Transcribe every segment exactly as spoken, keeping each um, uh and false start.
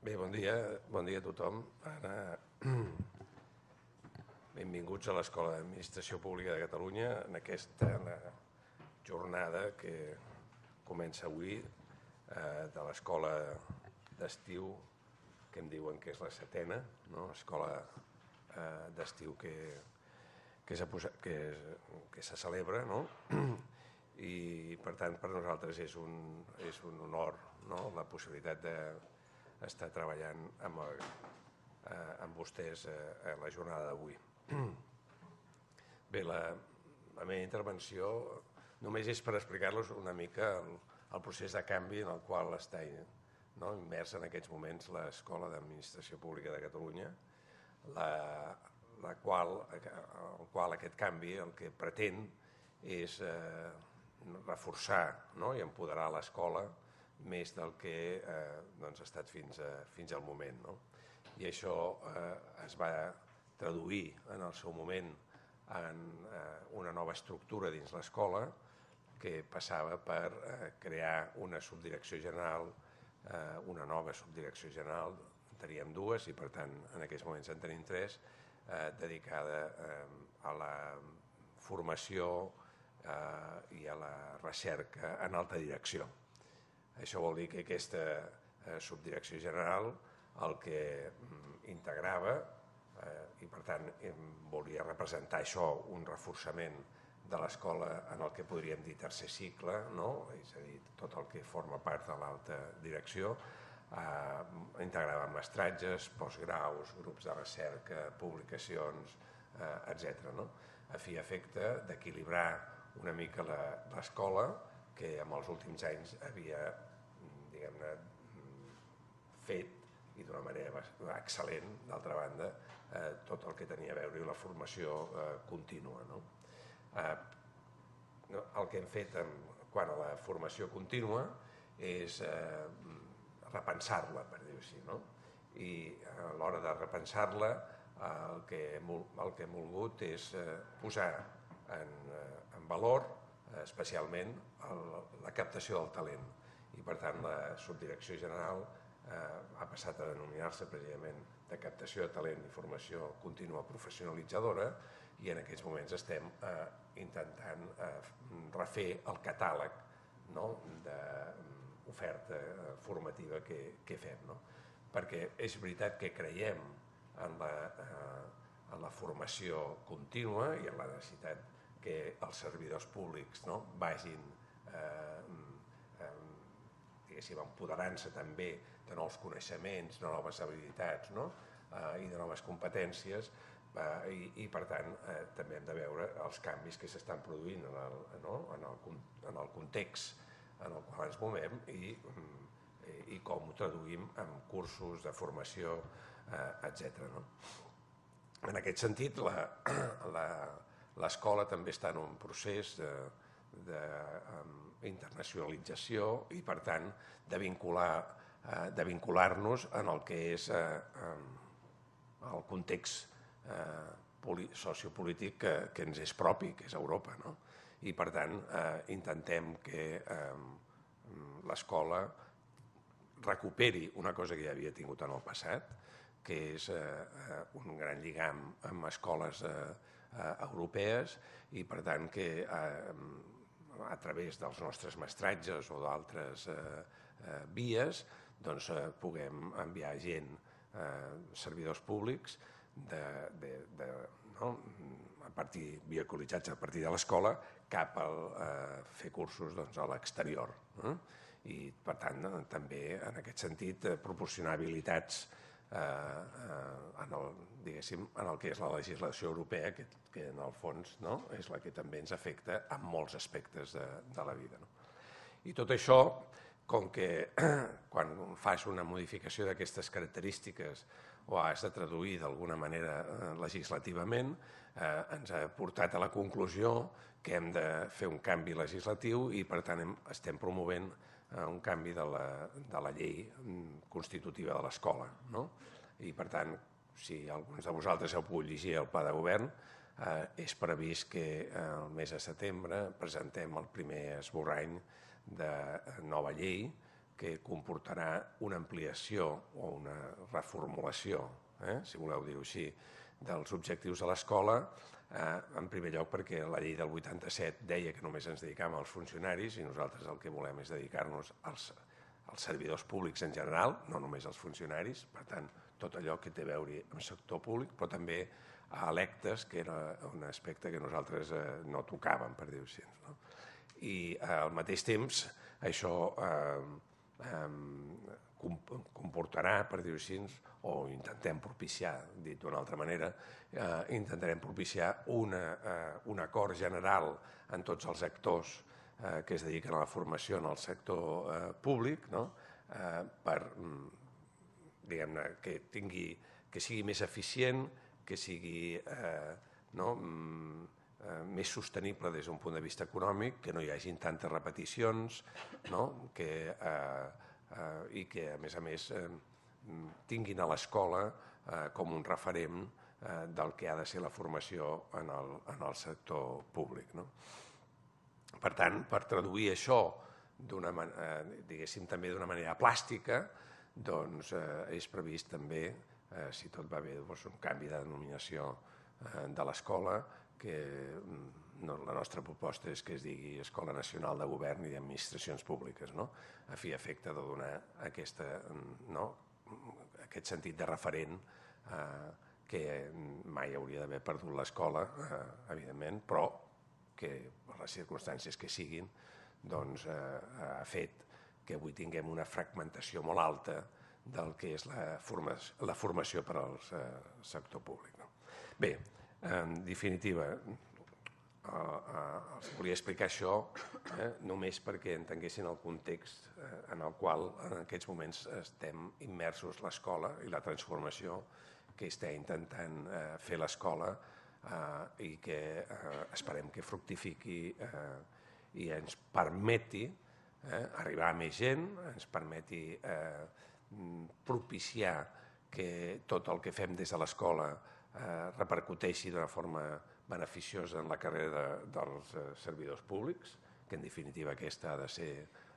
Bé, bon dia, bon dia a tothom. Ara, benvinguts a l'Escola d'Administració Pública de Catalunya en aquesta jornada que comença avui eh, de l'Escola d'Estiu, que em diuen que és la setena, no? Escola eh, d'Estiu que, que, se posa, que, que se celebra, no? I per tant per nosaltres és un, és un honor, no? La possibilitat de estar treballant amb, el, eh, amb vostès eh, a la jornada d'avui. Bé, la, la meva intervenció només és per explicar-los una mica el, el procés de canvi en el qual està, no, immers en aquests moments l'Escola d'Administració Pública de Catalunya, la, la qual, el qual aquest canvi el que pretén és eh, reforçar, no, i empoderar l'escola més del que eh, doncs, ha estat fins, a, fins al moment. No? I això eh, es va traduir en el seu moment en eh, una nova estructura dins l'escola que passava per eh, crear una subdirecció general, eh, una nova subdirecció general, en teníem dues i per tant en aquests moments en tenim tres, eh, dedicada eh, a la formació eh, i a la recerca en alta direcció. Això vol dir que aquesta eh, subdirecció general el que mm, integrava eh, i per tant volia representar això un reforçament de l'escola en el que podríem dir tercer cicle, no? És a dir, tot el que forma part de l'alta direcció, eh, integrava mestratges, postgraus, grups de recerca, publicacions, eh, etcètera. No? A fi i efecte d'equilibrar una mica l'escola que en els últims anys havia diguem-ne fet i d'una manera excel·lent, d'altra banda, eh, tot el que tenia a veure amb la formació eh, contínua. No? Eh, el que hem fet en, quant a la formació contínua és eh, repensar-la, per dir-ho així. No? I a l'hora de repensar-la el que, el que hem volgut és eh, posar en, en valor eh, especialment el, la captació del talent. I per tant la subdirecció general eh, ha passat a denominar-se precisament de captació de talent i formació contínua professionalitzadora i en aquests moments estem eh, intentant eh, refer el catàleg, no, d'oferta formativa que, que fem. No? Perquè és veritat que creiem en la, eh, en la formació contínua i en la necessitat que els servidors públics, no, vagin eh, empoderant-se també de nous coneixements, de noves habilitats, no? eh, i de noves competències eh, i, i per tant eh, també hem de veure els canvis que s'estan produint en el, no? en, el, en el context en el qual ens movem i, i com ho traduïm en cursos de formació, eh, etcètera. No? En aquest sentit, l'escola també està en un procés de d'internacionalització i per tant de vincular eh, de vincular-nos en el que és eh, el context eh, sociopolític que, que ens és propi, que és Europa. No? I per tant eh, intentem que eh, l'escola recuperi una cosa que ja havia tingut en el passat, que és eh, un gran lligam amb escoles eh, eh, europees i per tant que eh, a través dels nostres mestratges o d'altres eh, eh, vies doncs, eh, puguem enviar gent, eh, servidors públics, de, de, de, no? a partir, vehiculitzats a partir de l'escola cap a eh, fer cursos doncs, a l'exterior. Eh? I per tant eh, també en aquest sentit eh, proporcionar habilitats eh, eh, en, el, diguéssim, en el que és la legislació europea que, que en el fons, no? és la que també ens afecta en molts aspectes de, de la vida. No? I tot això, com que quan fas una modificació d'aquestes característiques o has de traduir d'alguna manera eh, legislativament, eh, ens ha portat a la conclusió que hem de fer un canvi legislatiu i per tant hem, estem promovent eh, un canvi de la, de la llei constitutiva de l'escola. No? I per tant, si alguns de vosaltres heu pogut llegir el pla de govern, eh, és previst que eh, el mes de setembre presentem el primer esborrany de nova llei que comportarà una ampliació o una reformulació, si voleu dir-ho així, dels objectius de l'escola, en primer lloc perquè la llei del vuitanta-set deia que només ens dedicàvem als funcionaris i nosaltres el que volem és dedicar-nos als, als servidors públics en general, no només als funcionaris, per tant, tot allò que té a veure amb sector públic, però també a electes, que era un aspecte que nosaltres no tocàvem, per dir-ho així. I al mateix temps, això comportarà, per dir-ho així, o intentem propiciar, dit d'una altra manera, intentarem propiciar un acord general en tots els actors que es dediquen a la formació en el sector públic, per, diguem-ne, que tingui, que sigui més eficient, que sigui més sostenible des d'un punt de vista econòmic, que no hi hagin tantes repeticions, i que, a més a més, tinguin a l'escola com un referent del que ha de ser la formació en el sector públic. Per tant, per traduir això diguéssim també d'una manera plàstica, doncs és previst també, si tot va bé, un canvi de denominació de l'escola, que la nostra proposta és que es digui Escola Nacional de Govern i d'Administracions Públiques, a fi i efecte de donar aquest sentit de referent que mai hauria d'haver perdut l'escola, evidentment, però que per les circumstàncies que siguin ha fet que avui tinguem una fragmentació molt alta del que és la formació per al sector públic. Bé, en definitiva, els volia explicar això només perquè entenguessin el context en el qual en aquests moments estem immersos l'escola i la transformació que està intentant fer l'escola i que esperem que fructifiqui i ens permeti arribar a més gent, ens permeti propiciar que tot el que fem des de l'escola repercuteixi d'una forma beneficiosa en la carrera dels servidors públics, que en definitiva aquesta ha de ser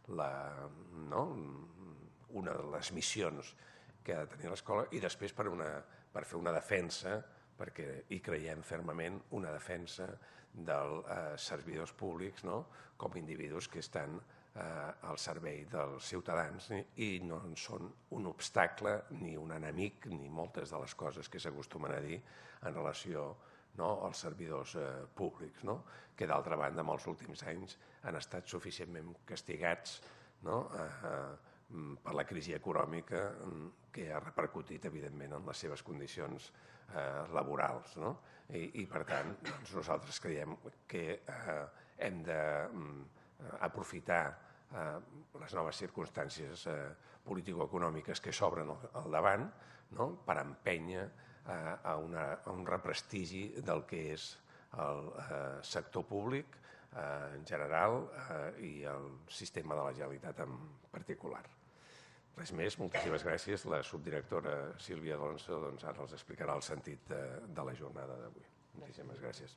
una de les missions que ha de tenir l'escola, i després per fer una defensa, perquè hi creiem fermament, una defensa dels servidors públics com a individus que estan al servei dels ciutadans i no en són un obstacle ni un enemic ni moltes de les coses que s'acostumen a dir en relació als servidors públics, que d'altra banda en els últims anys han estat suficientment castigats per la crisi econòmica que ha repercutit evidentment en les seves condicions laborals. I per tant nosaltres creiem que hem d'aprofitar les noves circumstàncies político-econòmiques que s'obren al davant per empènyer a un represtigi del que és el sector públic en general i el sistema de la Generalitat en particular. Res més, moltíssimes gràcies. La subdirectora Sílvia Alonso ara els explicarà el sentit de la jornada d'avui. Moltíssimes gràcies.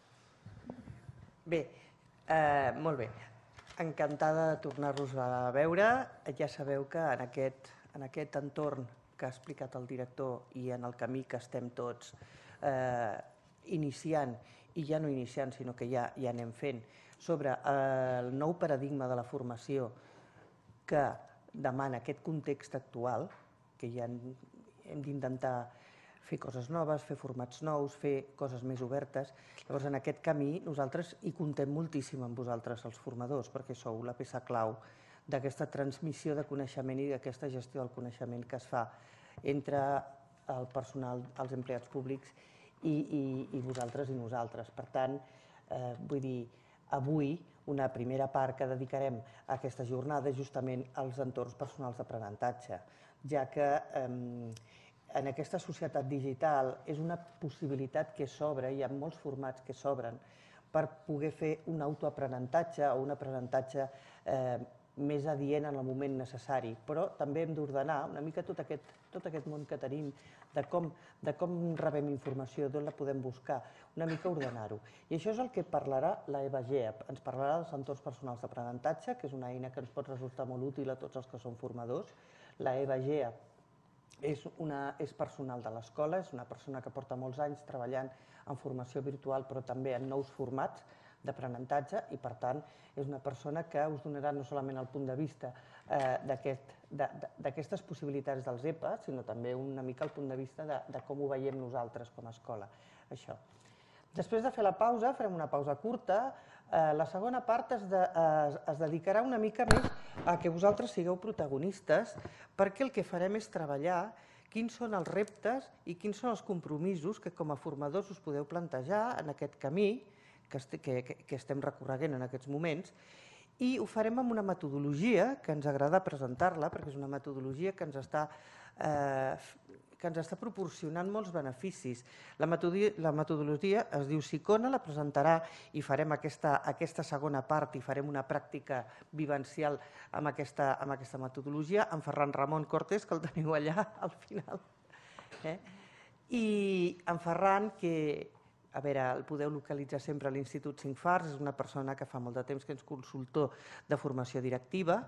Bé, molt bé. Encantada de tornar-los a veure. Ja sabeu que en aquest entorn que ha explicat el director i en el camí que estem tots iniciant, i ja no iniciant, sinó que ja anem fent, sobre el nou paradigma de la formació que demana aquest context actual, que ja hem d'intentar fer coses noves, fer formats nous, fer coses més obertes. Llavors, en aquest camí, nosaltres hi comptem moltíssim amb vosaltres, els formadors, perquè sou la peça clau d'aquesta transmissió de coneixement i d'aquesta gestió del coneixement que es fa entre el personal, els empleats públics i vosaltres i nosaltres. Per tant, vull dir, avui una primera part que dedicarem a aquesta jornada és justament als entorns personals d'aprenentatge, ja que en aquesta societat digital és una possibilitat que s'obre, hi ha molts formats que s'obren per poder fer un autoaprenentatge o un aprenentatge més adient en el moment necessari, però també hem d'ordenar una mica tot aquest, tot aquest món que tenim, de com, de com rebem informació, d'on la podem buscar, una mica ordenar-ho. I això és el que parlarà la Eva Geap. Ens parlarà dels entorns personals d'aprenentatge, que és una eina que ens pot resultar molt útil a tots els que són formadors. La Eva Geap és, una, és personal de l'escola, és una persona que porta molts anys treballant en formació virtual, però també en nous formats d'aprenentatge, i per tant és una persona que us donarà no solament el punt de vista eh, d'aquestes possibilitats dels E P A, sinó també una mica el punt de vista de, de com ho veiem nosaltres com a escola. Això. Després de fer la pausa, farem una pausa curta. Eh, la segona part es, de, es, es dedicarà una mica més a que vosaltres sigueu protagonistes, perquè el que farem és treballar quins són els reptes i quins són els compromisos que com a formadors us podeu plantejar en aquest camí que, que, que estem recorreguent en aquests moments, i ho farem amb una metodologia que ens agrada presentar-la, perquè és una metodologia que ens està, eh, que ens està proporcionant molts beneficis. La metodologia, la metodologia es diu Sicona, la presentarà i farem aquesta, aquesta segona part i farem una pràctica vivencial amb aquesta, amb aquesta metodologia, amb Ferran Ramon Cortés, que el teniu allà al final. Eh? I en Ferran, que a veure, el podeu localitzar sempre a l'Institut Cinc Fars, és una persona que fa molt de temps que és consultor de formació directiva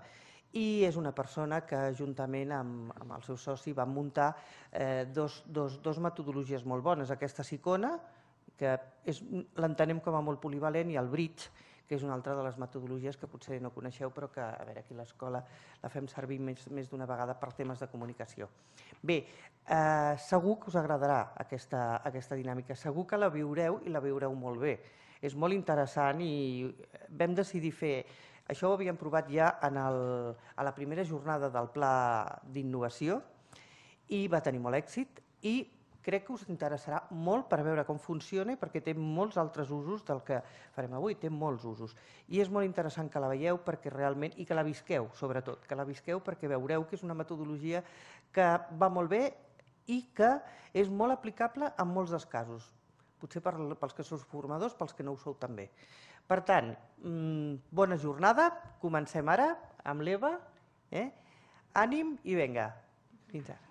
i és una persona que juntament amb, amb el seu soci van muntar eh, dos, dos, dos metodologies molt bones. Aquesta Sicona, que l'entenem com a molt polivalent, i el Bridge, que és una altra de les metodologies que potser no coneixeu, però que a veure, aquí a l'escola la fem servir més, més d'una vegada per temes de comunicació. Bé, eh, segur que us agradarà aquesta, aquesta dinàmica, segur que la viureu i la viureu molt bé. És molt interessant i vam decidir fer, això ho havíem provat ja en el, a la primera jornada del Pla d'Innovació i va tenir molt èxit i crec que us interessarà molt per veure com funciona, perquè té molts altres usos del que farem avui, té molts usos. I és molt interessant que la veieu perquè realment, i que la visqueu, sobretot, que la visqueu perquè veureu que és una metodologia que va molt bé i que és molt aplicable en molts dels casos. Potser pels que sou formadors, pels que no ho sou també. Per tant, bona jornada, comencem ara amb l'Eva. Ànim i vinga, fins ara.